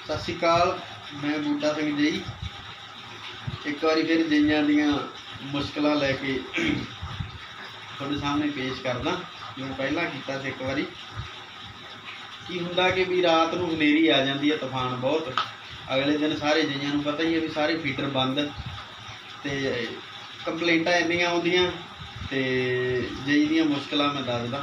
सत श्री अकाल, मैं बूटा सिंह जी एक बार फिर जइयां दियां मुश्किल लैके थोड़े सामने पेश करदा। जो पहला किया एक बार की हुंदा कि भी रात को हनेरी आ जाती है, तूफान बहुत। अगले दिन सारे जइयां नूं पता ही है भी सारे फीडर बंद तो कंप्लेंटा इन्नियां आउंदियां ते जई दियां मुश्किलां मैं दसदा।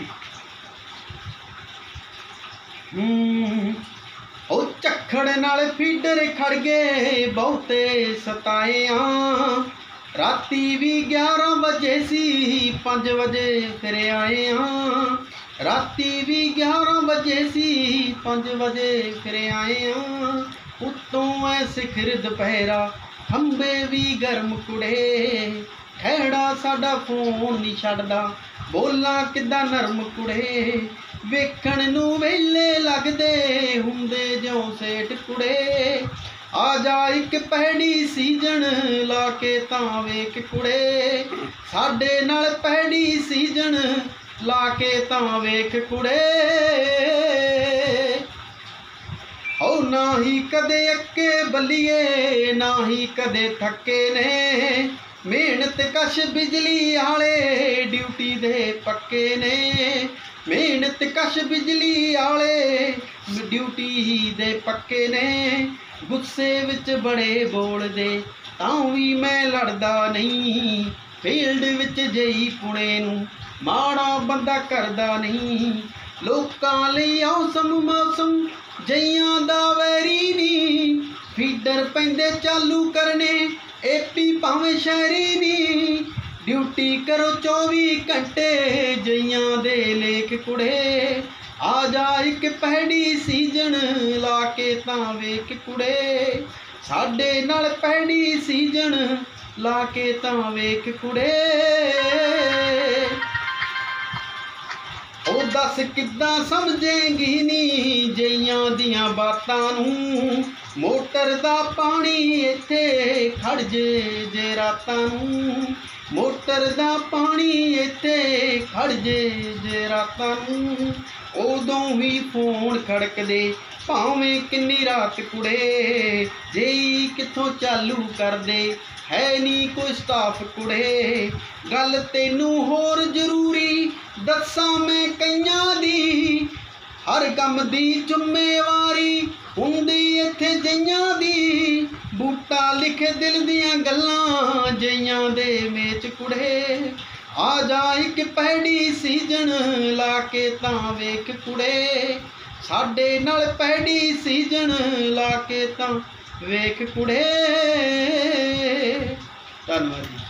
झक्खड़ नाल फीडर खड़ गए बहुते सताए राती भी 11 बजे सी 5 बजे फिर आए राती भी 11 बजे सी 5 बजे फिर आए उत्तों ऐ सिखर दुपहरा खंबे भी गर्म कुड़े खैड़ा साडा फोन नहीं छड्डदा बोलां किद्दां नरम कुड़े वेखण नूं वेले लगदे हुंदे ज्यों सेठ कुड़े आ जा एक पैड़ी सीजन ला के तां वेख कुड़े साडे नाल पैड़ी सीजन ला के तां वेख कुड़े ओ ना ही कदे अक्के बल्लिए ना ही कदे थके ने मेहनत कश बिजली आले ड्यूटी दे पक्के ने मेहनत कश बिजली आले ड्यूटी दे पक्के ने गुस्से विच बड़े बोलदे तां भी मैं लड़दा नहीं फील्ड विच जई पुणे नूं माड़ा बंदा करदा नहीं लोकां लई मौसम जइयां दा वैरी नी फीडर पैंदे चालू करने एपी भावें शहरी नी ड्यूटी करो 24 घंटे जइयां दे लेख कुड़े आ जा एक पैड़ी सीजन ला के तां वेख कुड़े साडे नाल पैड़ी सीजन ला के तां वेख कुड़े ओ दस किद्दां समझेंगी नी जइयां दियां बातां नूं मोटर दा पानी इत्थे खड़ जे रातां नूं मोटर दा पानी इत्थे खड़ जे रातां नूं उदों भी फोन खड़कदे भावें किन्नी रात कुड़े जेई कित्थों चालू करदे है नी कोई स्टाफ कुड़े गल तैनूं होर जरूरी दस्सां मैं कईयां दी हर कम दी जिम्मेवारी हुंदी इत्थे जइयां दी बूटा लिखे दिल दियां गल्लां जइयां दे मेच कुड़े आ जा एक पैड़ी सीजन ला के तां वेख कुड़े साडे नाल पैड़ी सीजन ला के तां वेख कुड़े। धन्नवाद जी।